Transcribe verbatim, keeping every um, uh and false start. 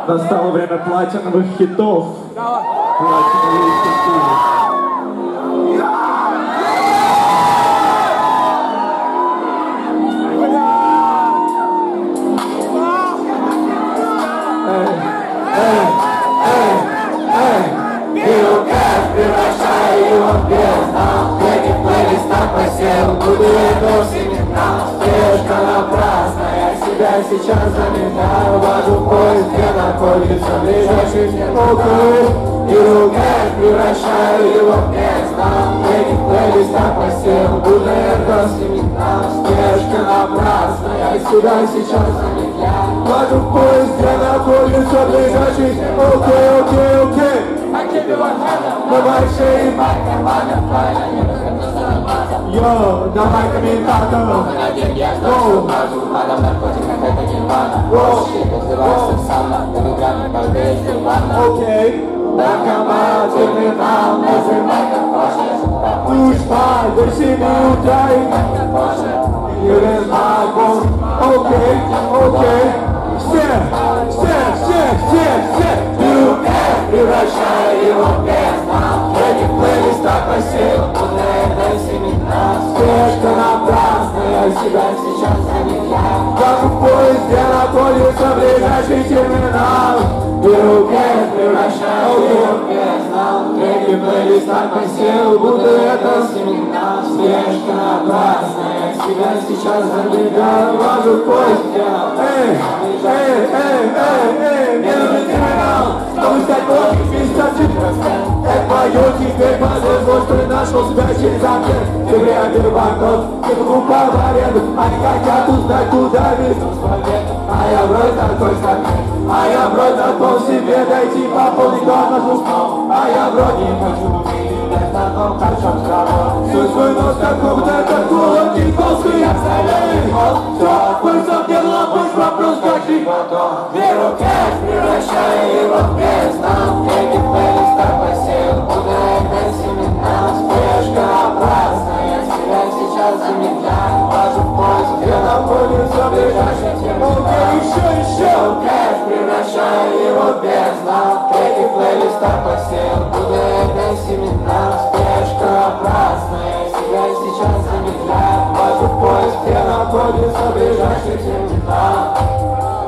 Настало время платиновых хитов. Платиновые хиты. Превращаю его в бездну. Эти плейлиста посел, буду это семена. Спешка напрасная, себя сейчас заменяю. Вожу в поезд, где находится ближайший мне покой. И ругаю, превращаю его в бездну. Эти плейлиста посел, буду это семена. Спешка напрасная, себя сейчас заменяю. Вожу в поезд, где находится ближайший мне покой. Окей, окей. Давай шеи, йо, давай комментатор. Воу, окей. Наркоман, терминал, нажимай как хочешь. Душ, пай, до семи утра и юрин магон. Окей, окей. Все, все, все, все, все. Превращаю его в бездну. Эти плейлиста посел, будто семена. Спешка напрасная, себя сейчас заменяю. Вожу в поезд, где находится ближайший терминал. И руки превращаю его в бездну. Эти плейлиста посел, будто это семена. Спешка напрасная, себя сейчас заменяю. Вожу в поезд, где эй, эй, эй, эй, эй, мне нужен терминал. Чтобы стать лодкой, вместо цифры. Это мое, теперь повезло, что ты нашел себя через окно. Ты приобрел банкрот, ты покупал в аренду. Они хотят узнать, куда бизнес пойдет. А я вроде такой стакан. А я вроде такой себе дойти, пополнить дом на пустом. А я вроде не хочу увидеть, на том хорошем страну. Всю свой нос, как будто это кулак, и ползкую я солей. Все, пульсом делала пусть вопрос, как жить потом. Беру кэш, превращаю его в бездну. Эти плейлиста посел, будто это семена. Спешка напрасная, себя сейчас заменяю. Вожу в поезд, где находится ближайший терминал. Еще, еще. Кэш, превращаю его в бездну. Эти плейлиста посел, будто это семена. Спешка напрасная, себя сейчас заменяю. Вожу в поезд, где находится ближайший терминал.